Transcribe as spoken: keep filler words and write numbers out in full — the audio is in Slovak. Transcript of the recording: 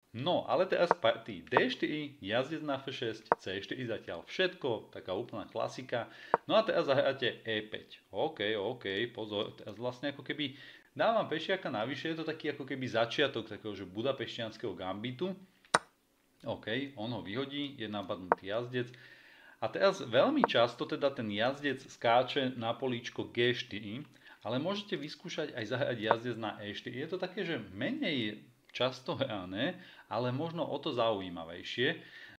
No, ale teraz partii dé štyri, jazdec na ef šesť, cé štyri zatiaľ všetko, taká úplná klasika. No a teraz zahráte é päť. OK, OK, pozor, teraz vlastne ako keby dávam pešiaka navyše, je to taký ako keby začiatok takého, že budapešťanského gambitu. OK, on ho vyhodí, je napadnutý jazdec. A teraz veľmi často teda ten jazdec skáče na políčko gé štyri, ale môžete vyskúšať aj zahrať jazdec na é štyri. Je to také, že menej často hrané, ale možno o to zaujímavejšie.